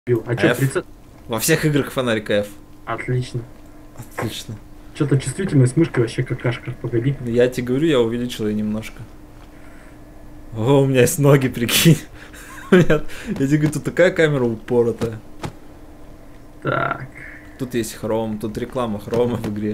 А что, F? 30? Во всех играх фонарик F. Отлично. Отлично. Что-то чувствительность мышки вообще какашка. Погоди. Я тебе говорю, я увеличил ее немножко. О, у меня есть ноги, прикинь. Я тебе говорю, тут такая камера упоротая. Так. Тут есть хром, тут реклама хрома в игре.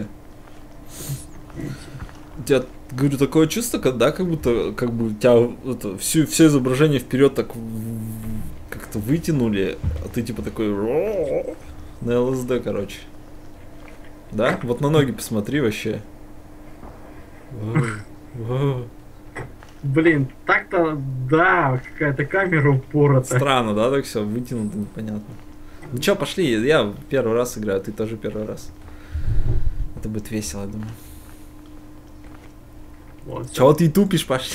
У тебя, говорю, такое чувство, когда как будто, как бы у тебя это, все изображение вперед так как-то вытянули, а ты типа такой на ЛСД, короче. Да? Вот на ноги посмотри вообще. Блин, так-то, да, какая-то камера упоротая. Странно, да, так все вытянуто, непонятно. Ну чё, пошли, я первый раз играю, ты тоже первый раз. Это будет весело, я думаю. Вот, Чего ты тупишь, пошли?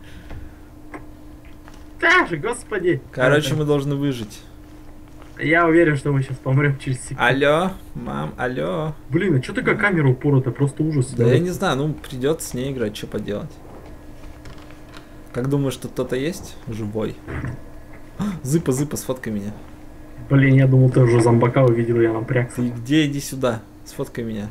Да же, господи. Короче, мы должны выжить. Я уверен, что мы сейчас помрем через секунду. Алло, мам, алло. Блин, а что такая камера упоротая? Просто ужас. Да я не знаю, ну придется с ней играть, что поделать. Как думаешь, тут кто-то есть? Живой. Зыпа, сфоткай меня. Блин, я думал, ты уже зомбака увидел, я напрягся. Ты где? Иди сюда. Сфоткай меня.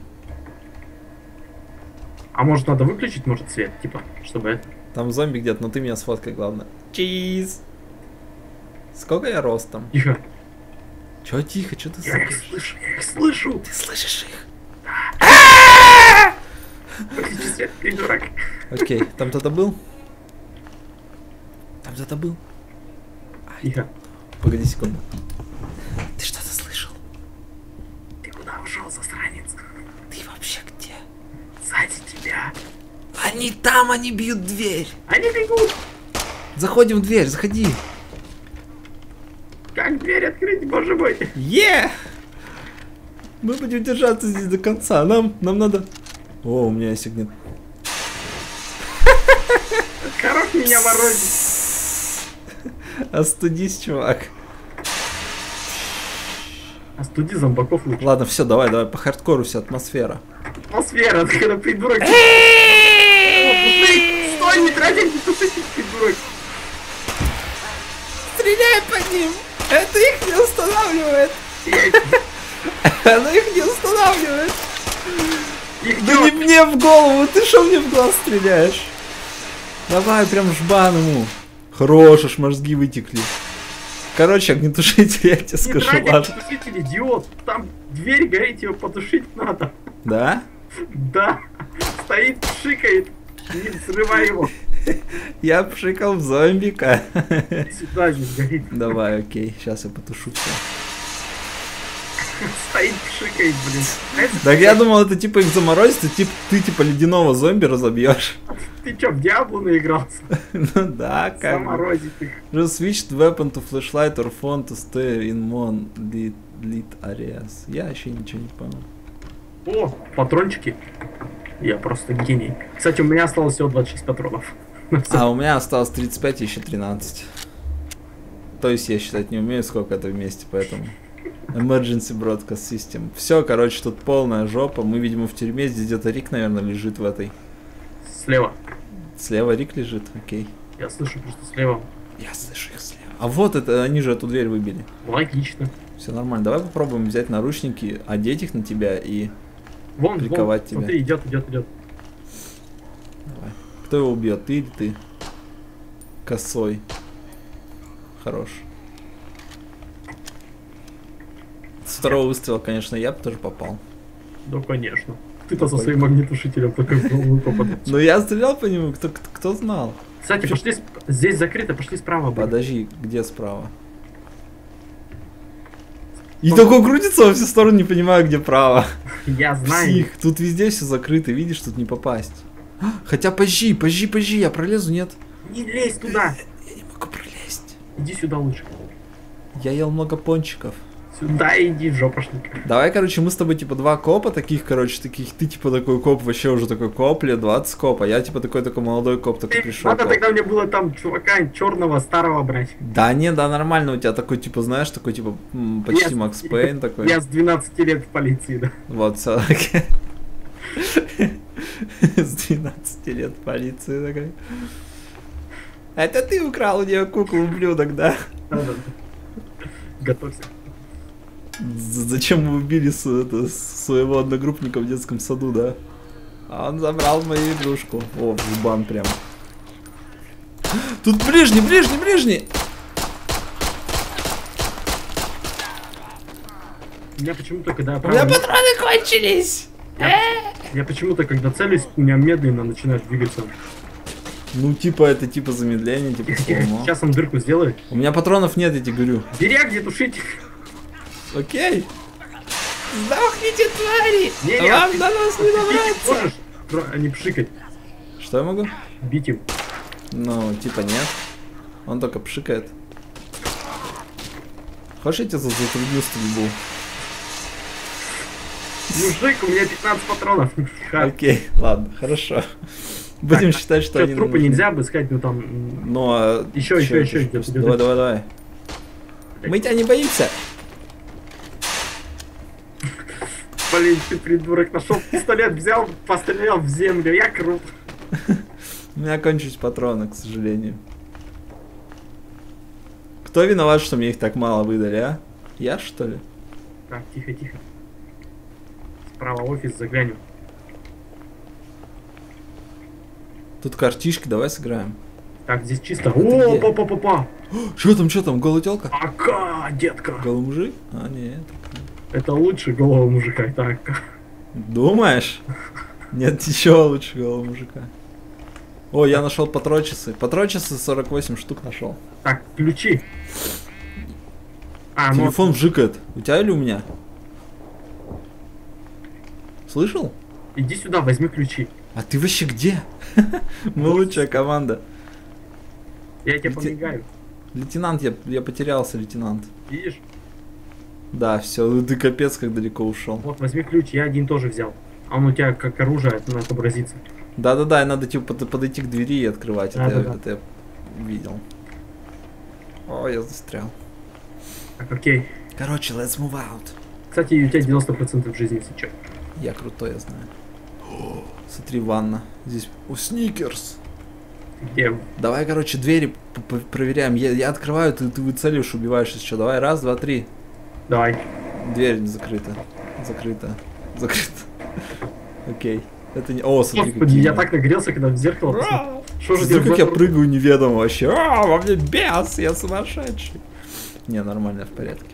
А может надо выключить, может, свет, типа, чтобы это... Там зомби где-то, но ты меня сфоткай, главное. Чиз! Сколько я ростом? Тихо. Чё тихо? Чё ты Я их слышу, я их слышу. Ты слышишь их? Выключи свет, придурок. Окей, там кто-то был? Там кто-то был? Тихо. Погоди секунду. Ты что-то слышал? Ты куда ушел, засранец? Ты вообще где? Сзади тебя. Они там, они бьют дверь. Они бегут. Заходим в дверь, заходи. Как дверь открыть, боже мой? Мы будем держаться здесь до конца. Нам надо... О, у меня есть огнет. Хорош меня морозить. Остудись, чувак. Остуди зомбаков лучше. Ладно, все, давай, по хардкору вся атмосфера. Атмосфера, ты когда придурок. Стой, не тратим, не тушитесь, придурок. Стреляй по ним! Это их не останавливает! Оно их не останавливает! Да не мне в голову, ты что мне в глаз стреляешь? Давай, прям жбан ему. Хорош, аж мозги вытекли. Короче, огнетушитель, я тебе скажу, ладно. Огнетушитель, идиот. Там дверь горит, ее потушить надо. Да? Да. Стоит, шикает. Не взрывай его. Я пшикал в зомбика. Сюда здесь горит. Давай, окей, сейчас я потушу все. Стоит, пшикает, блин. Так я думал, это типа их заморозит, ты типа ледяного зомби разобьешь. Ты чё, в Диаблу наигрался? Ну да, как бы. Заморозить их. Just switched weapon to flashlight or phone to stay in mon lit areas. Я вообще ничего не понял. О, патрончики. Я просто гений. Кстати, у меня осталось всего 26 патронов. А у меня осталось 35 и еще 13. То есть я считать не умею, сколько это вместе, поэтому... Emergency Broadcast System. Все, короче, тут полная жопа. Мы, видимо, в тюрьме. Здесь где-то Рик, наверное, лежит в этой. Слева. Слева Рик лежит, окей. Я слышу просто слева. Я слышу их слева. А вот это, они же эту дверь выбили. Логично. Все нормально. Давай попробуем взять наручники, одеть их на тебя и вон, приковать тебя. Смотри, идет. Давай. Кто его убьет, ты или ты? Косой. Хорош. С второго выстрела, конечно, я бы тоже попал. Ну, конечно. Ты-то со своим огнетушителем такой в голову попадешь. Ну я стрелял по нему, кто знал. Кстати, пошли, здесь закрыто, пошли справа. Подожди, где справа? И такой крутится во все стороны, не понимаю, где право. Я знаю. Псих, тут везде все закрыто, видишь, тут не попасть. Хотя позжи, я пролезу, нет? Не лезь туда. Я не могу пролезть. Иди сюда лучше. Я ел много пончиков. Сюда иди, жопошник. Давай, короче, мы с тобой типа два копа таких, короче, таких. Ты типа такой коп, вообще уже такой коп, лет 20 коп, а я типа такой молодой коп, такой пришел. Надо тогда мне было там чувака черного старого брать. Да не, да нормально, у тебя такой типа, знаешь, такой типа почти Макс Пейн такой. Я с 12 лет в полиции, да. Вот, все. С 12 лет в полиции такой. Это ты украл у нее куклу ублюдок, да? Готовься. Зачем вы убили своего одногруппника в детском саду, да? А он забрал мою игрушку. О, в бан прям. Тут ближний! У меня почему-то, когда... У меня патроны кончились! Я почему-то, когда целюсь, у меня медленно начинает двигаться. Ну, типа, это типа замедление, типа слоумо. Сейчас он дырку сделает. У меня патронов нет, я тебе говорю. Бери, где тушить. Окей. Сдохните, твари! Вам до нас не добраться! Можешь не пшикать? Что я могу? Бить им. Ну, типа нет. Он только пшикает. Хочешь, я тебя затрудню стрельбу? Мужик, у меня 15 патронов. Окей, ладно, хорошо. Будем так, считать, что они трупы нельзя обыскать, ну там... Но... Еще. Давай. Мы тебя не боимся. Блин, ты придурок, нашел пистолет, взял, пострелял в землю, я крут. У меня кончились патроны, к сожалению. Кто виноват, что мне их так мало выдали, а? Я, что ли? Так, тихо. Справа офис, заглянем. Тут картишки, давай сыграем. Так, здесь чисто. О, па-па-па-па. Что там, голая тёлка? Ака, детка. Голый мужик? А, нет. Это лучше голого мужика, так. Думаешь? Нет, еще лучше голого мужика. О, я нашел патрочесы. Патрочесы 48 штук нашел. Так, ключи. Телефон вжикает. У тебя или у меня? Слышал? Иди сюда, возьми ключи. А ты вообще где? Мы лучшая команда. Я тебе помигаю. Лейтенант, я потерялся, лейтенант. Видишь? Да, все, ты капец как далеко ушел. Вот, возьми ключ, я один тоже взял. А он у тебя как оружие, это надо отобразиться. Да, надо типа подойти к двери и открывать. Да. Это я видел. О, я застрял. Так, окей. Короче, let's move out. Кстати, у тебя 90% жизни, если что. Я крутой, я знаю. О, смотри, ванна. Здесь... О, сникерс. Где? Давай, короче, двери проверяем. Я открываю, ты выцеливаешь, убиваешь еще. Давай, 1, 2, 3. Давай. Дверь закрыта. Закрыта. Окей. Это не... О, смотри, Господи, я так нагрелся, когда в зеркало посмотрел. Что же как я прыгаю неведомо вообще. Во мне бес, я сумасшедший. Не, нормально, в порядке.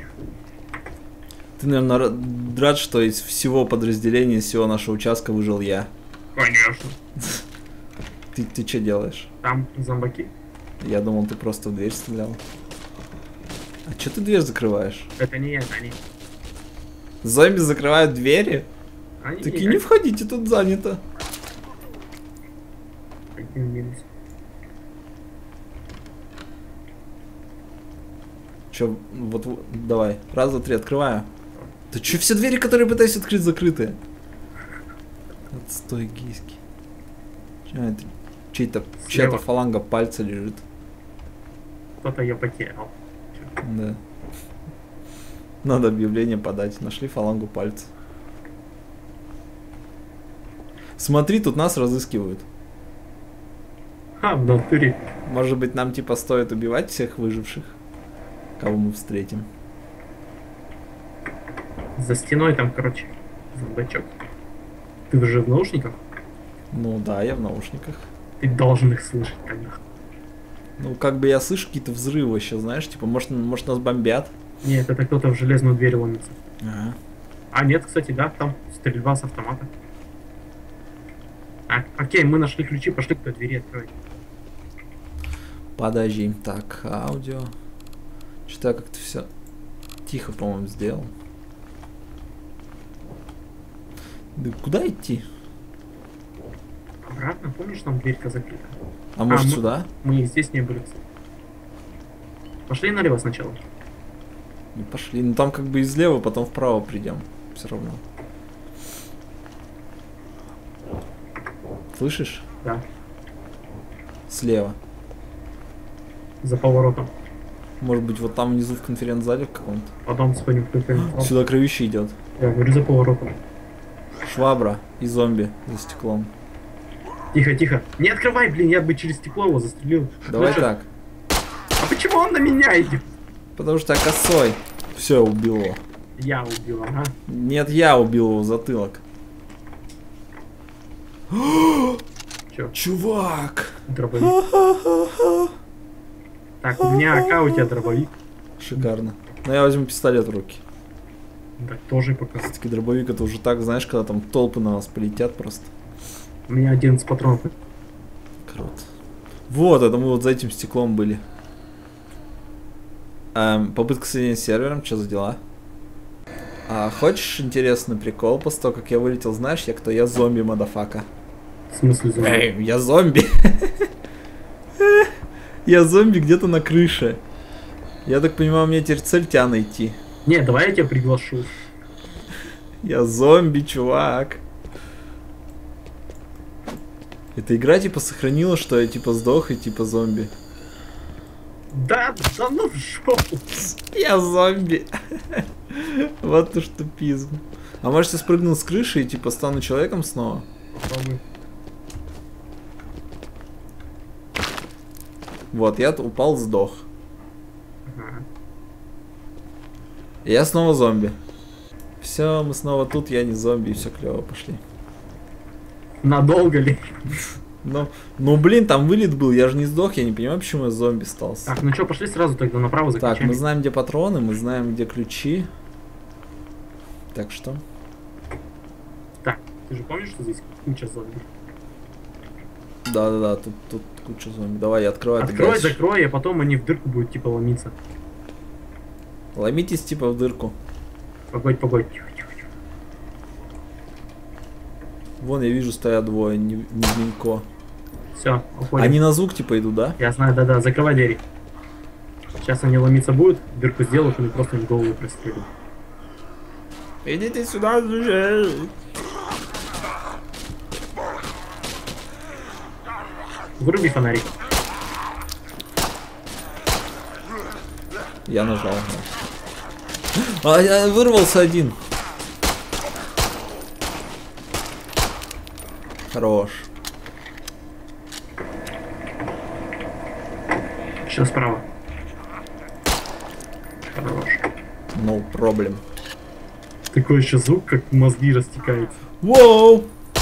Ты, наверное, рад, что из всего подразделения, из всего нашего участка выжил я. Конечно. Ты что делаешь? Там зомбаки. Я думал, ты просто в дверь стрелял. А что ты дверь закрываешь? Это не я, это они. Зомби закрывают двери? Они Такие, не входите, тут занято. Че, вот, давай. 1, 2, 3, открываю. Ты че, все двери, которые пытаюсь открыть, закрыты? Отстой гейский. Чья-то фаланга пальца лежит. Кто-то ее потерял. Да. Надо объявление подать. Нашли фалангу пальца. Смотри, тут нас разыскивают. В натуре. Может быть, нам типа стоит убивать всех выживших, кого мы встретим. За стеной там, короче, зомбачок. Ты уже в наушниках? Ну да, я в наушниках. Ты должен их слышать тогда. Ну, как бы я слышу какие-то взрывы вообще, знаешь, типа, может нас бомбят? Нет, это кто-то в железную дверь ломится. Ага. А нет, кстати, да, там стрельба с автомата. Окей, мы нашли ключи, пошли к той двери открывать. Подожди, так, аудио. Что-то я как-то все тихо, по-моему, сделал. Да куда идти? Обратно, помнишь, там дверь-то закрыта? А может сюда? Мы здесь не были. Пошли налево сначала. Ну пошли, ну там как бы и слева, потом вправо придем. Все равно. Слышишь? Да. Слева. За поворотом. Может быть, вот там внизу в конференц-зале в каком-то. Потом сходим в конференц-зал. Сюда кровище идет. Я говорю, за поворотом. Швабра и зомби за стеклом. Тихо, тихо. Не открывай, блин, я бы через стекло его застрелил. Давай так. А почему он на меня идет? Потому что я косой. Все, убил его. Я убил, ага. Нет, я убил его в затылок. Чё? Чувак! Дробовик. Так, у меня АК, у тебя дробовик. Шикарно. Но я возьму пистолет в руки. Так, тоже пока. Все-таки дробовик это уже так, знаешь, когда там толпы на нас полетят просто. У меня 11 патронов. Круто. Вот, это мы вот за этим стеклом были. Попытка соединения с сервером, что за дела? Хочешь интересный прикол? После того, как я вылетел, знаешь, я кто? Я зомби, мадафака. В смысле зомби? Эй, я зомби. Я зомби где-то на крыше. Я так понимаю, мне теперь цель тебя найти. Не, давай я тебя приглашу. Я зомби, чувак. Эта игра типа сохранила, что я типа сдох и типа зомби. Да ну в жопу. Я зомби. Вот уж тупизм. А может я спрыгну с крыши и типа стану человеком снова? Попробуй. Вот, я упал, сдох. Ага. И я снова зомби. Все, мы снова тут, я не зомби, и все клево, пошли. Надолго ли? Ну блин, там вылет был, я же не сдох, я не понимаю, почему я зомби стал. Так, ну что, пошли сразу тогда направо за Так, ключами. мы знаем, где патроны, мы знаем, где ключи. Так что? Так, ты же помнишь, что здесь куча зомби? Да-да-да, тут куча зомби. Давай, я открываю. Открой, закрой, а потом они в дырку будут типа ломиться. Ломитесь типа в дырку. Погодь, тихо. Вон, я вижу, стоят двое, Невненько. Все, уходим. Они на звук типа идут, да? Я знаю, да, закрывай двери. Сейчас они ломиться будут, дырку сделают, и просто в голову прострелят. Идите сюда, слушай. Выруби фонарик. Я нажал. Я вырвался один. Хорош. Сейчас справа. Хорош. No problem. Такой еще звук, как мозги растекаются. Воу!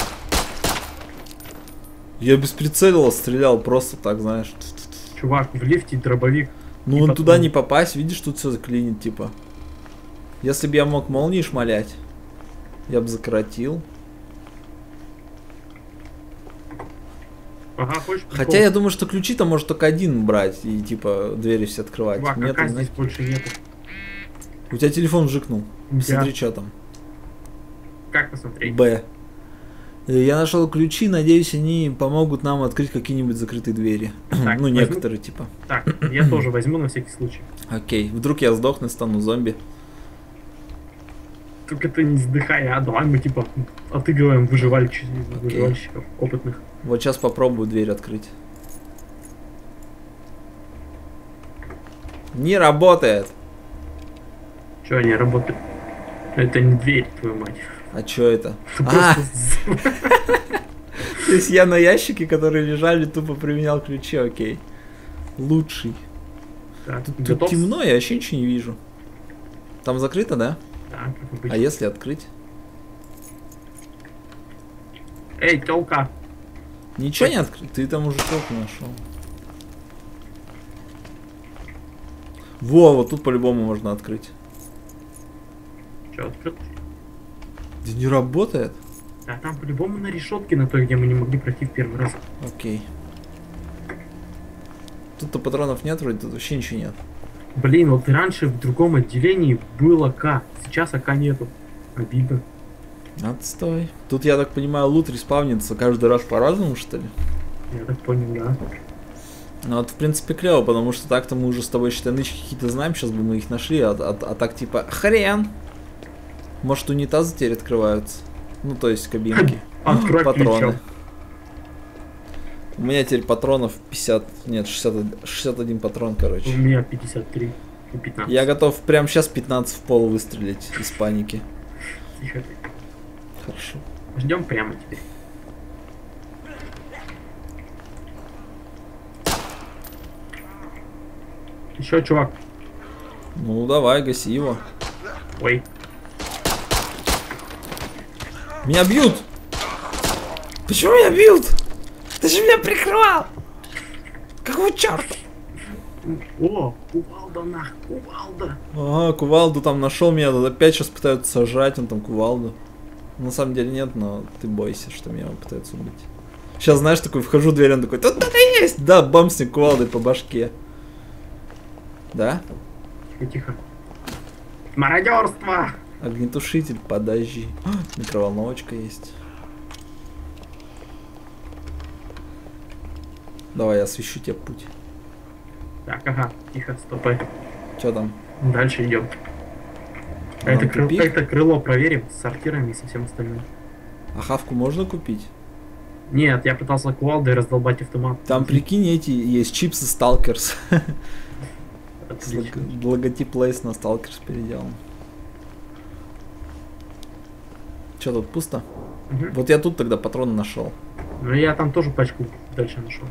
Я без прицела стрелял, просто так, знаешь. Чувак, в лифте дробовик. Ну он туда не попасть, видишь, тут все заклинит, типа. Если бы я мог молнии шмалять, я бы закоротил. Ага, хочешь прикол? Хотя я думаю, что ключи-то может только один брать и типа двери все открывать. Чувак, Нет, какая здесь больше нету. У тебя телефон вжикнул. Да. Смотри, что там. Как посмотреть? Б. Я нашел ключи, надеюсь, они помогут нам открыть какие-нибудь закрытые двери. Так, ну, некоторые, типа. Так, я тоже возьму на всякий случай. Окей, вдруг я сдохну, стану зомби. Только ты не сдыхай, а давай мы типа отыгрываем выживальщиков опытных. Вот сейчас попробую дверь открыть. Не работает. Че не работает? Это не дверь, твою мать. А чё это? Просто То есть я на ящике, которые лежали, тупо применял ключи, окей. Лучший. Так, Тут готов? темно, я вообще ничего не вижу. Там закрыто, да? Да, как обычно. А если открыть? Эй, тёлка! Ничего не открыть? Ты там уже только нашел. Во, вот тут по-любому можно открыть. Че, открыт? Да не работает? А там по-любому на решетке, на той, где мы не могли пройти в первый раз. Окей. Тут-то патронов нет, вроде тут вообще ничего нет. Блин, вот раньше в другом отделении был АК, сейчас АК нету. Обидно. Отстой. Тут, я так понимаю, лут респавнится каждый раз по-разному, что ли? Я так понял, да. Ну вот, в принципе, клево, потому что так-то мы уже с тобой, считай, нычки какие-то знаем, сейчас бы мы их нашли, а так типа, хрен! Может, унитазы теперь открываются? Ну, то есть, кабинки. Открой Патроны. ключом. У меня теперь патронов 50, нет, 61 патрон, У короче. меня 53 и 15. Я готов прямо сейчас 15 в пол выстрелить из паники. Тихо ты. Хорошо. Ждем прямо теперь. Еще, чувак. Ну, давай, гаси его. Ой. Меня бьют! Почему меня бьют? Ты же меня прикрывал! Какого черта? О, кувалда нах, кувалда. Ага, кувалду там нашел, меня тут опять сейчас пытаются сажать, он там кувалду. На самом деле нет, но ты бойся, что меня пытаются убить. Сейчас, знаешь, такой, вхожу в дверь, он такой, тут кто-то есть! Да, бамсник кувалдой по башке. Да? Тихо, тихо. Мародерство! Огнетушитель, подожди. Микроволновочка есть. Давай, я освещу тебе путь. Так, ага, тихо, стопай. Че там? Дальше идем. Это крыло проверим с сортирами и со всем остальным. А хавку можно купить? Нет, я пытался кувалдой раздолбать автомат. Там, прикинь, эти есть чипсы Сталкерс. Отлично. Логотип Лейс на Сталкерс переделан. Че, тут пусто? Угу. Вот я тут тогда патроны нашел. Ну я там тоже пачку дальше нашел.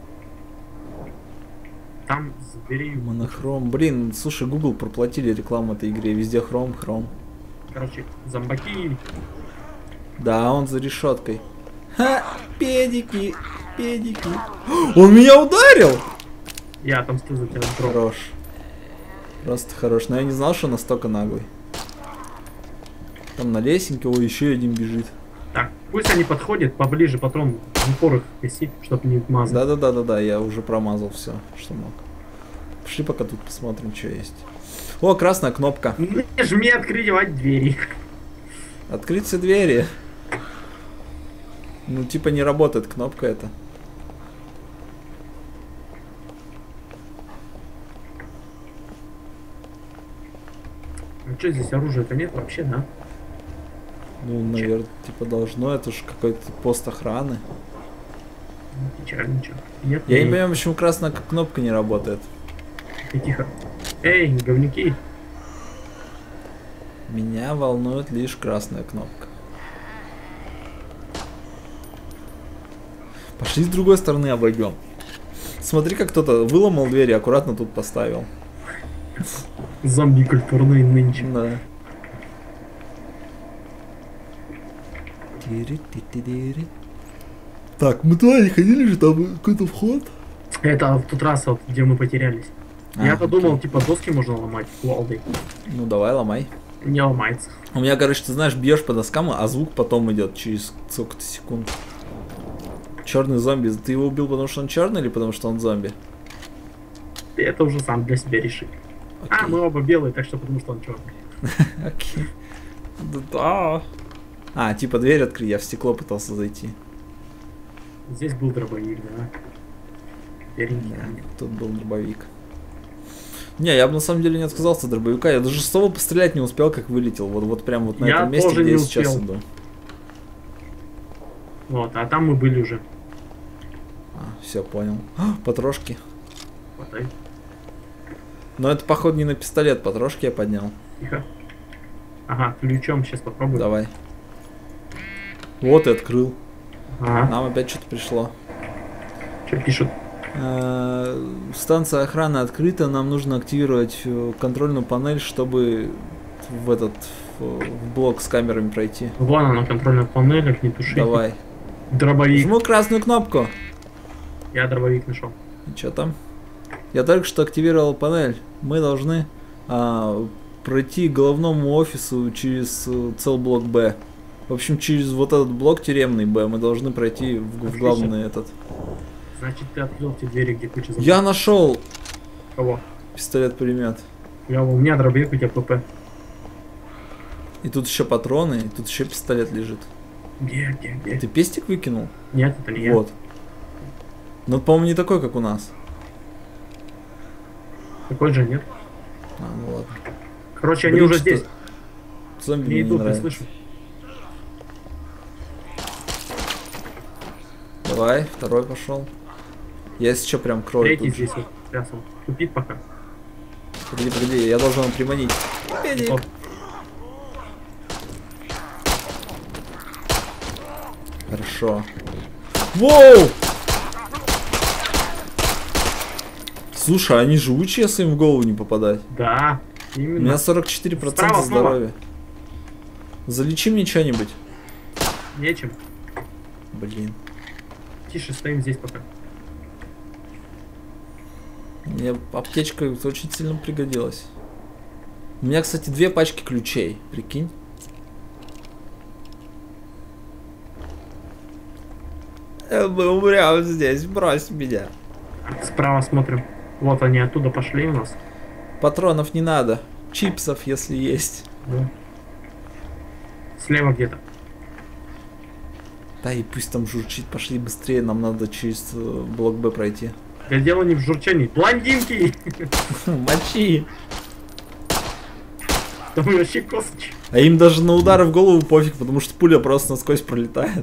Там забери. Монохром. Блин, слушай, Google проплатили рекламу этой игре. Везде хром. Короче, зомбаки. Да, он за решеткой. Ха, педики. Он меня ударил! Я отомстил за тебя. Хорош. Просто хорош. Но я не знал, что настолько наглый. Там на лесенке, ой, еще один бежит. Так, пусть они подходят поближе, потом в упор их гаси, чтобы не мазать. Да, я уже промазал все, что мог. Пошли пока тут посмотрим, что есть. О, красная кнопка. Не жми открывать двери. Открыть все двери. Ну, типа не работает кнопка эта. Ну что, здесь оружия-то нет вообще, да? Ну, наверное, типа должно, это же какой-то пост охраны. Ничего. Нет, Я не понимаю, почему красная кнопка не работает. Тихо. Эй, говнюки. Меня волнует лишь красная кнопка. Пошли с другой стороны обойдем. Смотри, как кто-то выломал дверь и аккуратно тут поставил. Зомби культурные нынче. Да. Так, мы туда не ходили же, там какой-то вход. Это в тот раз, вот, где мы потерялись. Я-то думал, типа, доски можно ломать кувалдой. Ну давай, ломай. Не ломается. У меня, короче, ты знаешь, бьешь по доскам, а звук потом идет через сколько-то секунд. Черный зомби. Ты его убил, потому что он черный или потому что он зомби? Ты это уже сам для себя реши. Окей. А, мы оба белые, так что потому что он черный. Окей. Да. А, типа дверь открыть, я в стекло пытался зайти. Здесь был дробовик, да? Да, тут был дробовик. Не, я бы на самом деле не отказался от дробовика. Я даже с того пострелять не успел, как вылетел. Вот прям вот на этом месте, где я сейчас иду. Вот, а там мы были уже. Все, понял. Потрошки. Хватай. Но это, походу, не на пистолет. Потрошки я поднял. Тихо. Ага, ключом сейчас попробуем. Давай. Вот и открыл. Ага. Нам опять что-то пришло. Что пишут? Станция охраны открыта. Нам нужно активировать контрольную панель, чтобы в блок с камерами пройти. Вон она, контрольная панель, огнетушитель. Давай. Дробовик. Жму красную кнопку. Я дробовик нашел. Что там? Я только что активировал панель. Мы должны пройти к головному офису через целблок Б. В общем, через вот этот блок тюремный Б мы должны пройти в главный этот. Значит, ты открыл те двери, где куча зомби. Я нашел Кого? пистолет-пулемет. У меня дробовик, у тебя ПП. И тут еще патроны, и тут еще пистолет лежит. Где? Ты пестик выкинул? Нет, это не Вот. Но, по-моему, не такой, как у нас. я. Такой же нет. Ну ладно. Короче, они уже здесь. Зомби Не мне идут, не я нравятся. слышу. Давай, второй пошел. Я еще прям крою. Третий здесь вот. Сейчас он тупит пока. Погоди, я должен его приманить. Оп. Хорошо. Воу! Слушай, они живучие, если им в голову не попадать. Да, У именно. меня 44% Справа, здоровья. Залечи мне что-нибудь. Нечем. Блин. Тише, стоим здесь пока. Мне аптечка очень сильно пригодилась. У меня, кстати, 2 пачки ключей. Прикинь. Мы умрем здесь, брось меня. Справа смотрим. Вот они оттуда пошли у нас. Патронов не надо. Чипсов, если есть. Да. Слева где-то. Да и пусть там журчит. Пошли быстрее, нам надо через блок Б пройти. Да дело не в журчании. Блондинки! Мочи! Там вообще косочки. А им даже на удары в голову пофиг, потому что пуля просто насквозь пролетает.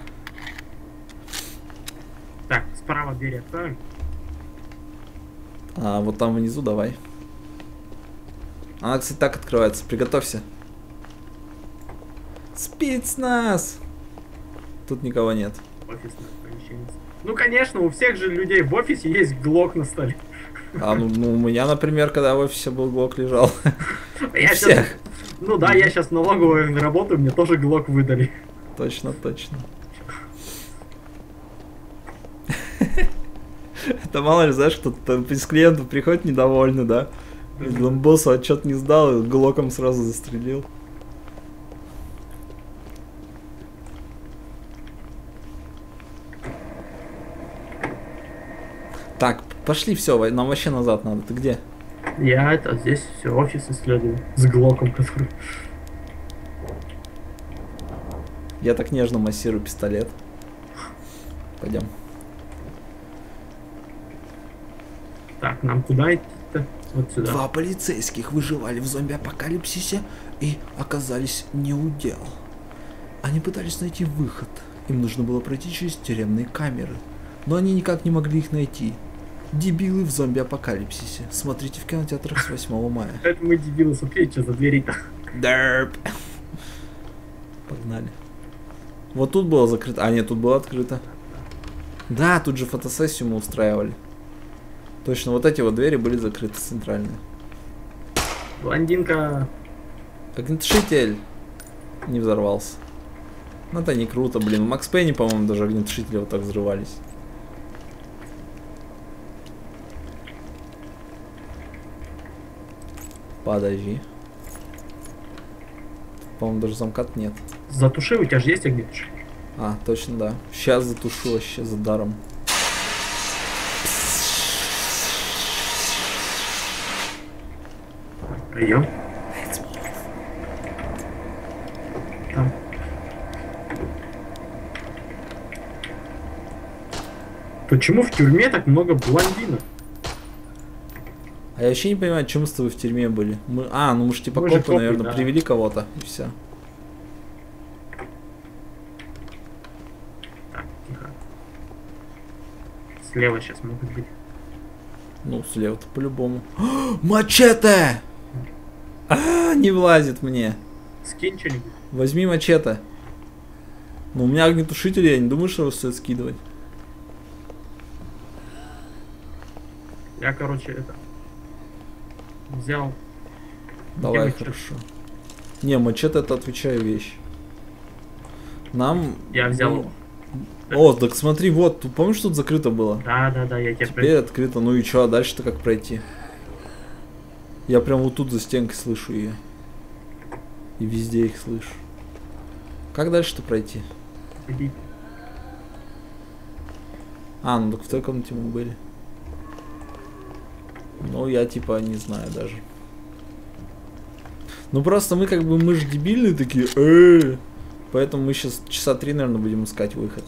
Так, справа двери откроем. А, вот там внизу давай. Она, кстати, так открывается. Приготовься. Спецназ! Тут никого нет. Офисное помещение. Ну, конечно, у всех же людей в офисе есть глок на столе. А, ну у меня, например, когда в офисе был глок лежал. Я сейчас, ну да, я сейчас налоговую работаю, мне тоже глок выдали. Точно, точно. Это мало ли, знаешь, кто-то из клиентов приходит недовольный, да? Он боссу отчет не сдал и глоком сразу застрелил. Так, пошли, все, нам вообще назад надо. Ты где? Я это здесь все офис исследую с глоком, который. Я так нежно массирую пистолет. Пойдем. Так, нам куда идти-то? Вот сюда. 2 полицейских выживали в зомби-апокалипсисе и оказались не у дел. Они пытались найти выход. Им нужно было пройти через тюремные камеры, но они никак не могли их найти. Дебилы в зомби-апокалипсисе. Смотрите в кинотеатрах с 8 мая. Это мы дебилы, смотри, что за двери-то. Дерп. Погнали. Вот тут было закрыто. А, нет, тут было открыто. Да, тут же фотосессию мы устраивали. Точно, вот эти вот двери были закрыты, центральные. Блондинка. Огнетушитель не взорвался. Ну это не круто, блин. В Макс Пейне, по-моему, даже огнетушители вот так взрывались. Подожди. По-моему, даже замка-то нет. Затуши, у тебя же есть огнетушитель? А, точно, да. Сейчас затушу вообще за даром. Пройдем. Там. Почему в тюрьме так много блондинок? А я вообще не понимаю, чем мы с тобой в тюрьме были. Ну мы же типа Мы же копы, копы, наверное, да. привели кого-то и все. Так, тихо. Слева сейчас могут быть. Ну, слева-то по-любому. Мачете! Не влазит мне. Скинь что-нибудь. Возьми мачете. Ну, у меня огнетушитель, я не думаю, что его стоит скидывать. Я, короче, это... Взял... Давай, мачете? хорошо. Не, мачете это, отвечаю, вещь. Нам... Я взял его. О, так смотри, вот, тут, помнишь, тут закрыто было? Да, я тебя Теперь открыто, ну и чё, а дальше-то как пройти? Я прям вот тут за стенкой слышу ее. И везде их слышу. Как дальше-то пройти? Иди. А, ну так в той комнате мы были. Ну, я типа не знаю даже. Ну просто мы как бы, мы же дебильные такие, Поэтому мы сейчас часа 3, наверное, будем искать выход.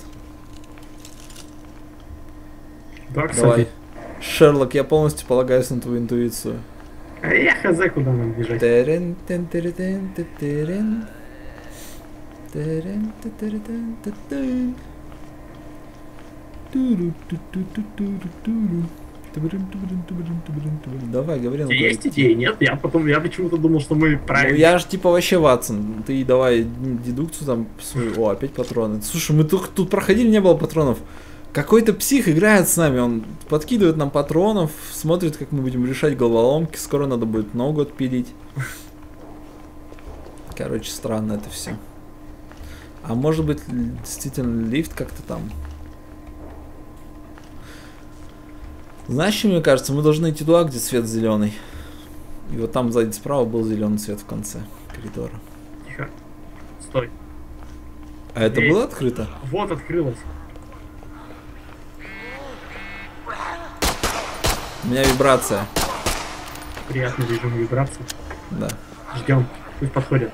Да, кстати. Давай. Шерлок, я полностью полагаюсь на твою интуицию. А я хз, куда нам бежать. Терен, тен, терен, терен. Терен, терен, терен. Давай, говори. Есть идеи? Нет? Я почему-то думал, что мы правильно. Ну, я же типа вообще Ватсон. Ты давай дедукцию там свою. О, опять патроны. Слушай, мы тут проходили, не было патронов. Какой-то псих играет с нами, он подкидывает нам патронов, смотрит, как мы будем решать головоломки, скоро надо будет ногу отпилить. Короче, странно это все. А может быть, действительно, лифт как-то там. Знаешь, что мне кажется, мы должны идти туда, где свет зеленый. И вот там сзади справа был зеленый свет в конце коридора. Тихо. Стой. А это было открыто? Вот открылось. У меня вибрация. Приятный режим вибрации. Да. Ждем. Пусть подходят.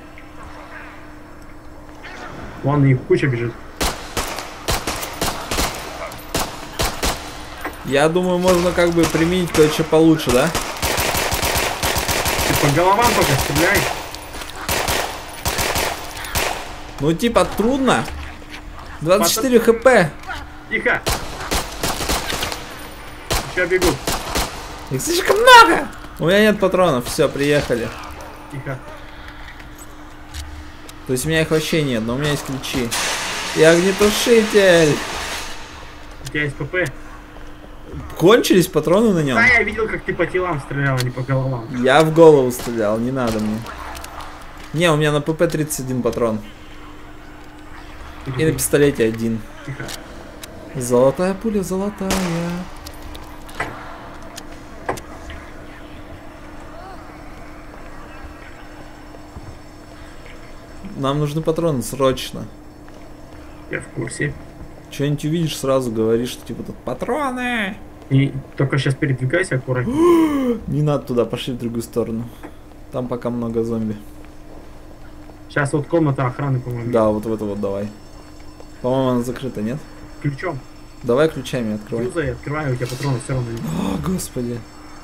Вон и куча бежит. Я думаю, можно как бы применить кое-что получше, да? Ты по головам только стреляй. Ну типа трудно. 24 хп. Тихо. Еще бегут. Их слишком много. У меня нет патронов. Все, приехали. Тихо. То есть у меня их вообще нет, но у меня есть ключи. И огнетушитель. У тебя есть ПП? Кончились патроны на нем? Да, я видел, как ты по телам стрелял, а не по головам. Я в голову стрелял, не надо мне. Не, у меня на ПП 31 патрон. И на пистолете 1. Тихо. Золотая пуля, золотая. Нам нужны патроны срочно. Я в курсе. Что-нибудь увидишь, сразу говоришь, что типа тут патроны. И только сейчас передвигайся аккуратно. Не надо туда, пошли в другую сторону. Там пока много зомби. Сейчас вот комната охраны, по-моему. Да, вот в эту вот давай. По-моему, она закрыта, нет? Ключом. Давай ключами открывай. Юзай, открываю, у тебя патронов все равно нет. О, господи.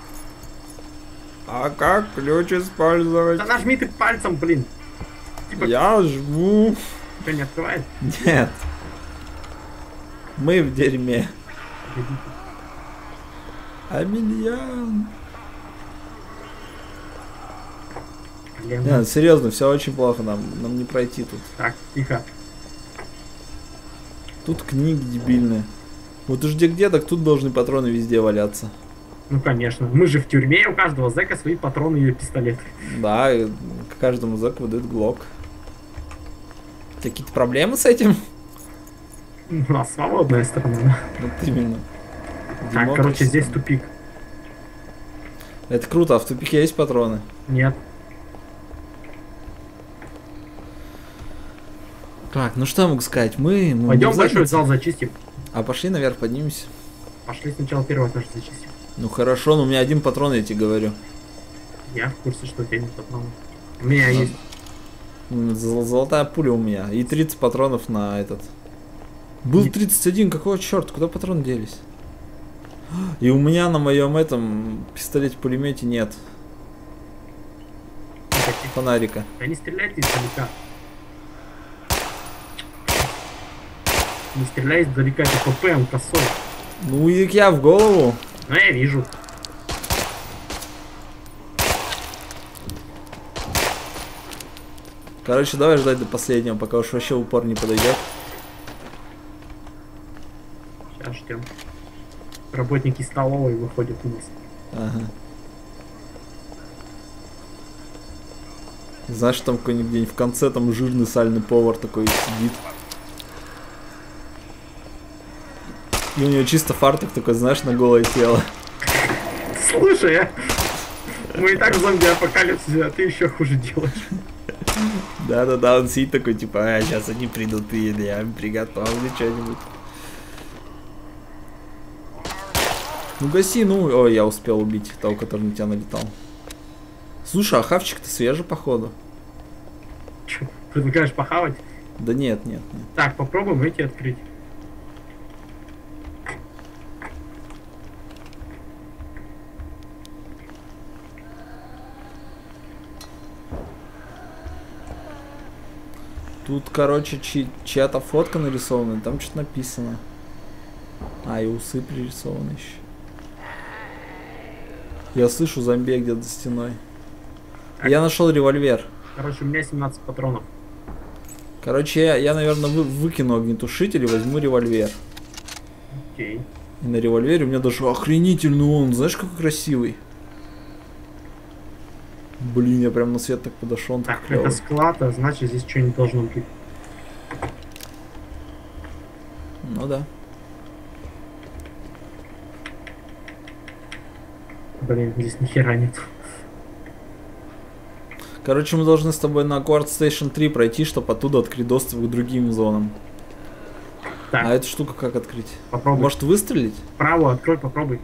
А как ключ использовать? Да нажми ты пальцем, блин. Типа, Я жму. тебя не открывает? Нет. Мы в дерьме. Амельян. Нет, серьезно, все очень плохо, нам не пройти тут. Так, тихо. Тут книги дебильные. Вот уж где, так тут должны патроны везде валяться. Ну конечно, мы же в тюрьме, у каждого зэка свои патроны и пистолеты. Да, и к каждому зэку выдают глок. Какие-то проблемы с этим? У нас свободная сторона, да? Вот именно. Так, короче, здесь тупик. Это круто, а в тупике есть патроны? Нет. Так, ну что я могу сказать? Мы Пойдем большой зал зачистим. А пошли наверх, поднимемся. Пошли сначала первый этаж зачистим. Ну хорошо, но у меня один патрон, я тебе говорю. Я в курсе, что у тебя нет патронов. У меня есть. Золотая пуля у меня. И 30 патронов на этот. Был 31, какого черта? Куда патроны делись? И у меня на моем этом пистолете-пулемете нет фонарика. Да не стреляйте издалека. Не стреляй издалека, это ПП, он косой. Ну и я в голову. Ну я вижу. Короче, давай ждать до последнего, пока уж вообще упор не подойдет. Сейчас ждем. Работники столовой выходят у нас. Ага. Знаешь, там какой-нибудь где-нибудь в конце там жирный сальный повар такой сидит. И у него чисто фартук такой, знаешь, на голое тело. Слушай, мы и так в зомби-апокалипсисе, а ты еще хуже делаешь. Да-да-да, он сидит такой, типа, а сейчас они придут, и я приготовлю что-нибудь. Ну гаси, ну... Ой, я успел убить того, который на тебя налетал. Слушай, а хавчик-то свежий, походу. Че, предлагаешь похавать? Да нет, нет, нет. Так, попробуем эти открыть. Тут, короче, чья-то фотка нарисована, там что-то написано. А, и усы пририсованы еще. Я слышу зомби где-то за стеной. Так. Я нашел револьвер. Короче, у меня 17 патронов. Короче, я наверное, выкину огнетушитель и возьму револьвер. Окей. И на револьвере у меня даже охренительный он. Знаешь, какой красивый? Блин, я прям на свет так подошел. Так, это склад, а значит здесь что-нибудь должно быть. Ну да. Блин, здесь ни хера нет. Короче, мы должны с тобой на Guard Station 3 пройти, чтобы оттуда открыть доступ к другим зонам. Так. А эту штуку как открыть? Попробуй. Может выстрелить? Право, открой, попробуй.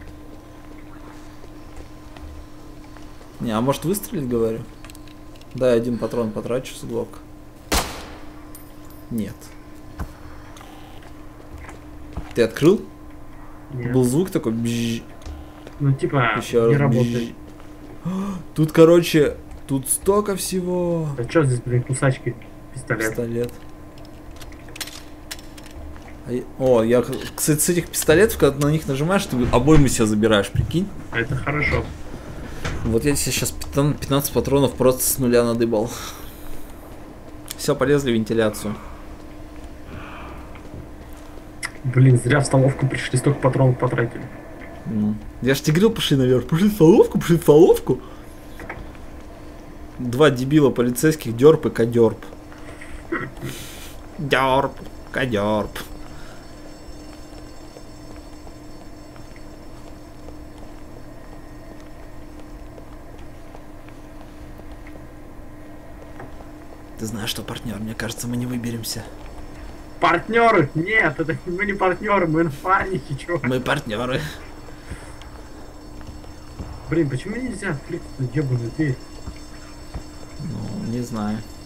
Не, а может выстрелить, говорю? Да, один патрон потрачу с глок. Нет. Ты открыл? Нет. Был звук такой бжж. Ну типа Еще не раз работает. Тут, короче, тут столько всего. А что здесь, блин, кусачки? Пистолет. Пистолет. О, я, кстати, с этих пистолетов, когда на них нажимаешь, ты обойму себе забираешь, прикинь. Это хорошо. Вот я себе сейчас 15 патронов просто с нуля надыбал. Все, полезли в вентиляцию. Блин, зря в столовку пришли, столько патронов потратили. Я ж тебе говорил, пошли наверх. Пошли в столовку, пошли в столовку. Два дебила полицейских, дерп и кадерп. Дерп, кадерп. Ты знаешь, что, партнер, мне кажется, мы не выберемся. Партнеры? Нет, это мы не партнеры, мы напарники, чувак. Мы партнеры. Блин, почему нельзя открыть эту ебаную дверь? Ну, не знаю.